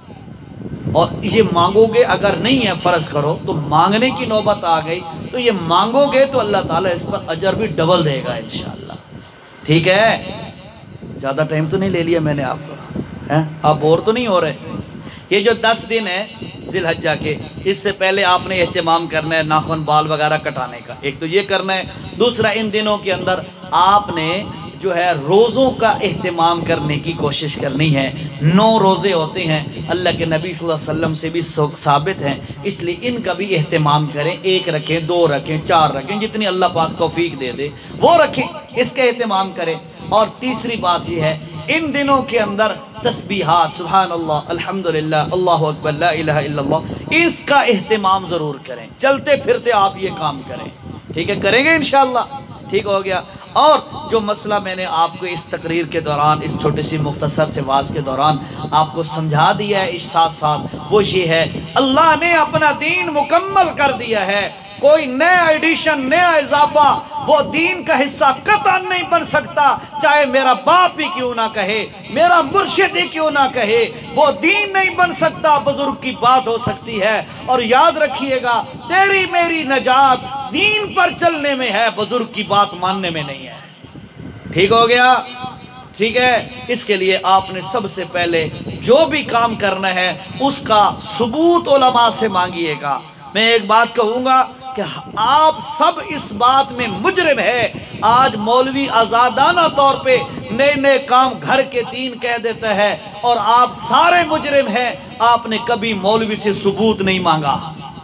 اور یہ مانگو گے، اگر نہیں ہے فرض کرو تو مانگنے کی نوبت آ گئی تو یہ مانگو گے تو اللہ تعالیٰ اس پر اجر بھی ڈبل دے گا انشاءاللہ۔ ٹھیک ہے، زیادہ ٹائم تو نہیں لے لیا میں نے آپ کو، آپ بور تو نہیں ہو رہے؟ یہ جو 10 دن ہے ذی الحجہ کے، اس سے پہلے آپ نے اہتمام کرنا ہے ناخن بال وغیرہ کٹانے کا، ایک تو یہ کرنا ہے، دوسرا ان دنوں کے اندر آپ نے جو ہے روزوں کا اہتمام کرنے کی کوشش کرنی ہے۔ 9 روزے ہوتے ہیں، اللہ کے نبی صلی اللہ علیہ وسلم سے بھی ثابت ہیں، اس لیے ان کا بھی اہتمام کریں، 1 رکھیں، 2 رکھیں، 4 رکھیں، جتنی اللہ پاک توفیق دے دے وہ رکھیں، اس کا اہتمام کریں۔ اور تیسری بات یہ ہے، ان دنوں کے اندر تسبیحات، سبحان اللہ، الحمدللہ، اللہ اکبر، لا الہ الا اللہ، اس کا اہتمام ضرور کریں، چلتے پھرتے آپ یہ کام کریں۔ ٹھیک ہے، کریں گے انشاءاللہ؟ ٹھیک ہو گیا۔ اور جو مسئلہ میں نے آپ کو اس تقریر کے دوران، اس چھوٹی سی مختصر سے واعظ کے دوران آپ کو سمجھا دیا ہے اس ساتھ ساتھ، وہ یہ ہے اللہ نے اپنا دین مکمل کر دیا ہے، کوئی نیا ایڈیشن، نیا اضافہ وہ دین کا حصہ قطعاً نہیں بن سکتا، چاہے میرا باپ ہی کیوں نہ کہے، میرا مرشد ہی کیوں نہ کہے، وہ دین نہیں بن سکتا، بزرگ کی بات ہو سکتی ہے۔ اور یاد رکھیے گا، تیری میری نجات دین پر چلنے میں ہے، بزرگ کی بات ماننے میں نہیں ہے۔ ٹھیک ہو گیا؟ ٹھیک ہے، اس کے لیے آپ نے سب سے پہلے جو بھی کام کرنا ہے اس کا ثبوت علماء سے مانگیے گا۔ میں ایک بات کہوں گا کہ آپ سب اس بات میں مجرم ہے، آج مولوی آزادانہ طور پہ نئے نئے کام گھر کے 3 کہہ دیتا ہے، اور آپ سارے مجرم ہیں، آپ نے کبھی مولوی سے ثبوت نہیں مانگا،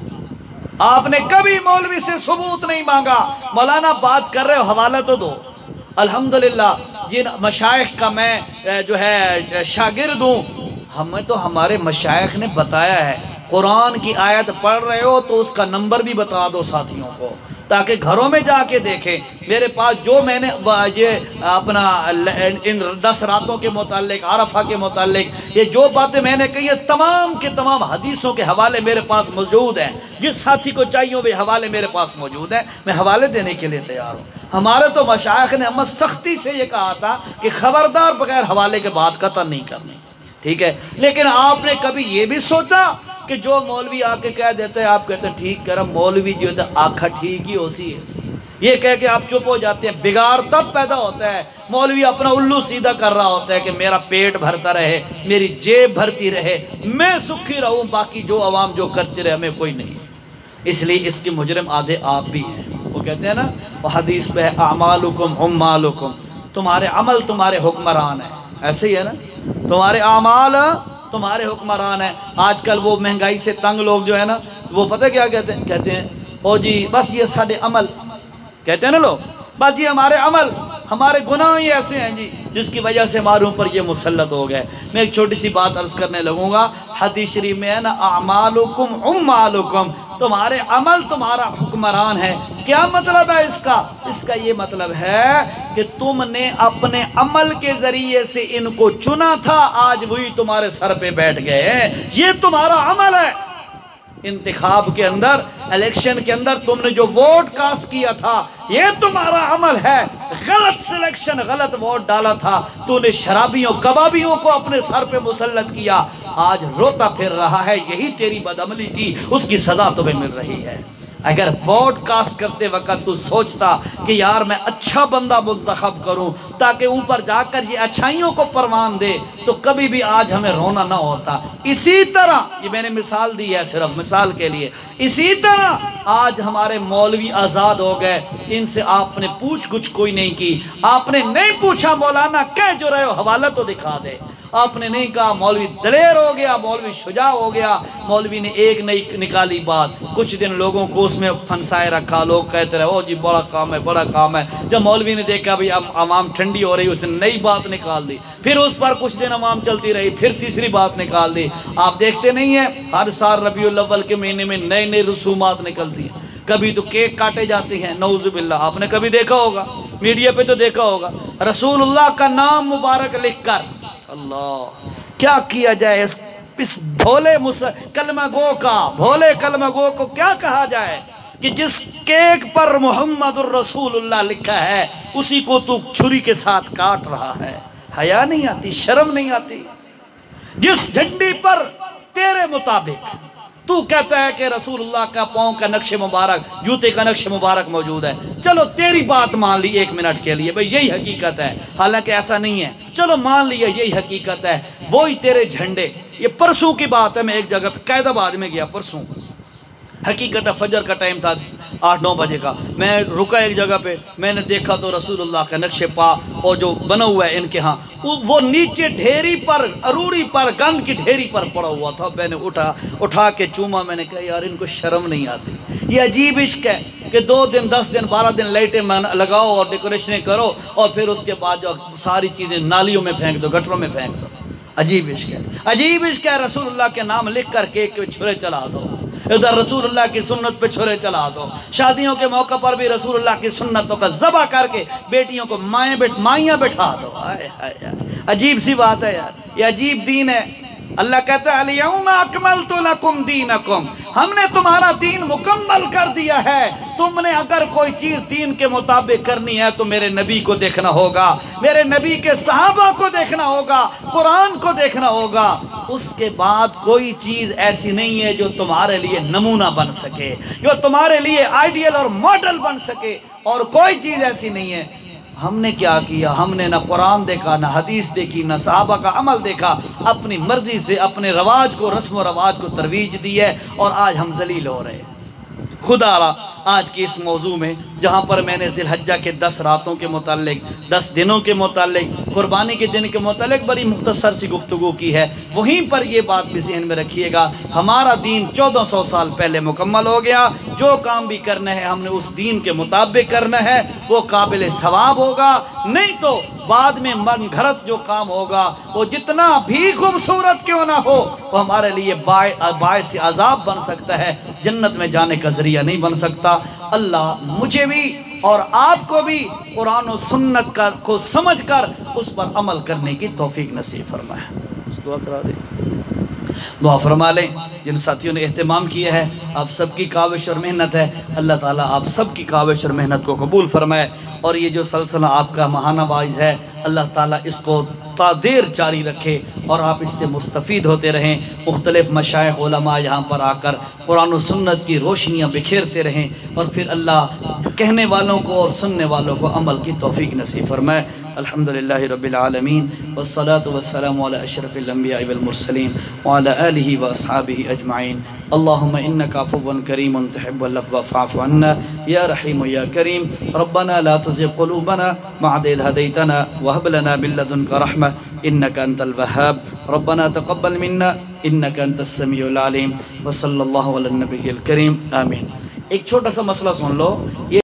آپ نے کبھی مولوی سے ثبوت نہیں مانگا۔ مولانا بات کر رہے ہو، حوالہ تو دو۔ الحمدللہ جن مشائخ کا میں جو ہے شاگرد ہوں، ہمیں تو ہمارے مشائخ نے بتایا ہے، قرآن کی آیت پڑھ رہے ہو تو اس کا نمبر بھی بتا دو ساتھیوں کو، تاکہ گھروں میں جا کے دیکھیں۔ میرے پاس جو میں نے اپنا ان 10 راتوں کے متعلق، عرفہ کے متعلق یہ جو باتیں میں نے کہی ہیں، تمام کے تمام حدیثوں کے حوالے میرے پاس موجود ہیں، جس ساتھی کو چاہیے وہ حوالے میرے پاس موجود ہیں، میں حوالے دینے کے لیے تیار ہوں۔ ہمارے تو مشائخ نے ہمیں سختی سے یہ کہا تھا کہ خبردار بغیر حوالے کے بات قطع نہیں کرنی، ٹھیک ہے؟ لیکن آپ نے کبھی یہ بھی سوچا کہ جو مولوی آ کے کہہ دیتے ہیں آپ کہتے ہیں ٹھیک کرم، مولوی جو ہے آکھا ٹھیک ہی ہو سی ہے، یہ کہہ کے آپ چپ ہو جاتے ہیں۔ بگاڑ تب پیدا ہوتا ہے، مولوی اپنا الو سیدھا کر رہا ہوتا ہے کہ میرا پیٹ بھرتا رہے، میری جیب بھرتی رہے، میں سکھی رہوں، باقی جو عوام جو کرتے رہے ہمیں کوئی نہیں ہے۔ اس لیے اس کے مجرم آدھے آپ بھی ہیں۔ وہ کہتے ہیں نا، وہ حدیث پہ ہے اعمالکم عمالکم، تمہارے عمل تمہارے حکمران ہیں، ایسے ہی ہے نا، تمہارے اعمال تمہارے حکمران ہیں۔ آج کل وہ مہنگائی سے تنگ لوگ جو ہے نا، وہ پتہ کیا کہتے ہیں؟ کہتے ہیں او جی بس یہ ساڑھے عمل، کہتے ہیں نا لوگ، بس یہ ہمارے عمل، ہمارے گناہ ہی ایسے ہیں جی جس کی وجہ سے ہمارے اوپر یہ مسلط ہو گئے۔ میں ایک چھوٹی سی بات عرض کرنے لگوں گا، حدیث شریف میں ہے نا، اعمالکم عمالکم، تمہارے عمل تمہارا حکمران ہے۔ کیا مطلب ہے اس کا؟ اس کا یہ مطلب ہے کہ تم نے اپنے عمل کے ذریعے سے ان کو چنا تھا، آج وہی تمہارے سر پہ بیٹھ گئے ہیں، یہ تمہارا عمل ہے۔ انتخاب کے اندر، الیکشن کے اندر تم نے جو ووٹ کاسٹ کیا تھا، یہ تمہارا عمل ہے۔ غلط سلیکشن، غلط ووٹ ڈالا تھا، تو نے شرابیوں کبابیوں کو اپنے سر پہ مسلط کیا، آج روتا پھر رہا ہے، یہی تیری بدعملی تھی، اس کی سزا تمہیں مل رہی ہے۔ اگر ووٹ کاسٹ کرتے وقت تو سوچتا کہ یار میں اچھا بندہ منتخب کروں تاکہ اوپر جا کر یہ اچھائیوں کو پروان دے، تو کبھی بھی آج ہمیں رونا نہ ہوتا۔ اسی طرح، یہ میں نے مثال دی ہے صرف مثال کے لیے، اسی طرح آج ہمارے مولوی آزاد ہو گئے، ان سے آپ نے پوچھ گچھ کوئی نہیں کی، آپ نے نہیں پوچھا مولانا کہہ جو رہے ہو حوالہ تو دکھا دے، आपने नहीं कहा मौलवी दलेर हो गया, मौलवी शुजा हो गया। मौलवी ने एक नई निकाली बात, कुछ दिन लोगों को उसमें फंसाए रखा, लोग कहते रहे ओ जी बड़ा काम है, बड़ा काम है। जब मौलवी ने देखा भाई अब आवाम ठंडी हो रही, उसने नई बात निकाल दी, फिर उस पर कुछ दिन आवाम चलती रही, फिर तीसरी बात निकाल दी। आप देखते नहीं है हर साल रबीउल अव्वल के महीने में नए नए रसूमात निकलती हैं। कभी तो केक काटे जाते हैं, नौजुबिल्लाह, आपने कभी देखा होगा, मीडिया पे तो देखा होगा, रसूलुल्लाह का नाम मुबारक लिखकर। अल्लाह, क्या किया जाए इस भोले कलमा गो का, भोले कलमा गो को क्या कहा जाए कि जिस केक पर मुहम्मदुर रसूलुल्लाह लिखा है उसी को तू छुरी के साथ काट रहा है। हया नहीं आती, शर्म नहीं आती? जिस झंडी पर तेरे मुताबिक तू कहता है कि रसूलुल्लाह का पाँव का नक्शे मुबारक, जूते का नक्शे मुबारक मौजूद है, चलो तेरी बात मान ली एक मिनट के लिए, भाई यही हकीकत है, हालांकि ऐसा नहीं है, चलो मान लिया यही हकीकत है, वही तेरे झंडे। ये परसों की बात है, मैं एक जगह पे कैदाबाद में गया परसों, हकीकत है फजर का टाइम था 8-9 बजे का, मैं रुका एक जगह पे, मैंने देखा तो रसूलुल्लाह का नक्शे पा और जो बना हुआ है इनके यहाँ, वो नीचे ढेरी पर, अरूड़ी पर, गंद की ढेरी पर पड़ा हुआ था। मैंने उठा के चूमा, मैंने कहा यार इनको शर्म नहीं आती। ये अजीब इश्क है कि 2 दिन 10 दिन 12 दिन लाइटें लगाओ और डेकोरेशनें करो और फिर उसके बाद जो सारी चीज़ें नालियों में फेंक दो, गटरों में फेंक दो। अजीब इश्क है, अजीब इश्क है। रसूलुल्लाह के नाम लिख कर केक के छुरे चला दो, इधर रसूलुल्लाह की सुन्नत पे छुरे चला दो, शादियों के मौके पर भी रसूलुल्लाह की सुन्नतों का ज़बा करके बेटियों को माइयाँ बैठा दो। हाय हाय यार, अजीब सी बात है यार, ये अजीब दीन है। अल्लाह कहता है अल-यौमा अकमलतु लकुम दीनकुम, हमने तुम्हारा दीन मुकम्मल कर दिया है। तुमने अगर कोई चीज़ दीन के मुताबिक करनी है तो मेरे नबी को देखना होगा, मेरे नबी के सहाबा को देखना होगा, कुरान को देखना होगा। उसके बाद कोई चीज़ ऐसी नहीं है जो तुम्हारे लिए नमूना बन सके, जो तुम्हारे लिए आइडियल और मॉडल बन सके, और कोई चीज़ ऐसी नहीं है। हमने क्या किया, हमने ना कुरान देखा, ना हदीस देखी, ना सहाबा का अमल देखा, अपनी मर्जी से अपने रवाज को, रस्म व रवाज को तरवीज दी है और आज हम जलील हो रहे हैं। खुदा आज के इस मौजू में जहाँ पर मैंने ज़िलहज्जा के 10 रातों के मुतालिक, 10 दिनों के मुतालिक, कुर्बानी के दिन के मुतालिक बड़ी मुख्तसर सी गुफ्तगू की है, वहीं पर ये बात भी ज़हन में रखिएगा, हमारा दीन 1400 साल पहले मुकम्मल हो गया। जो काम भी करना है हमने उस दीन के मुताबिक करना है, वो काबिल सवाब होगा। नहीं तो बाद में मन घड़त जो काम होगा वो जितना भी खूबसूरत क्यों ना हो, वो हमारे लिए बायस अज़ाब बन सकता है, जन्नत में जाने का ज़रिया नहीं बन सकता। अल्लाह मुझे भी और आपको भी कुरान और सुन्नत को समझ कर उस पर अमल करने की तौफीक नसीब फरमाए। दुआ करा दे, दुआ फरमा लें। जिन साथियों ने एहतमाम किया है, आप सबकी काविश और मेहनत है, अल्लाह ताला आप सबकी काविश और मेहनत को कबूल फरमाए। और ये जो सिलसिला आपका महाना वाइज है, अल्लाह ताला इसको तादेर जारी रखे और आप इससे मुस्तफ़ीद होते रहें। मुख्तलिफ़ मशाइख़ उलमा यहाँ पर आकर कुरान और सुन्नत की रोशनियाँ बिखेरते रहें और फिर अल्लाह कहने वालों को और सुनने वालों को अमल की तौफीक नसीब फरमाए। अल्हम्दुलिल्लाहि रब्बिल आलमीन वस्सलातु वस्सलामु अला अशरफिल अंबिया'i वल मुरसलीन व अला आलिहि व अस्हाबिहि अजमाइन। अल्लाहुम्मा इन्नका अफ़ुव्वुन करीमुन तुहिब्बुल अफ़्व फ़अफ़ु अन्ना या रहीम या करीम। रब्बना ला तुज़िग़ क़ुलूबना बअद इज़ हदैतना व हब लना मिन लदुनका रहमा इन्नका अंतल वह्हाब। रब्बना तक़ब्बल मिन्ना इन्नका अंतस समीउल अलीम। व सल्लल्लाहु अला नबिय्यिल करीम। आमीन। एक छोटा सा मसला सुन लो।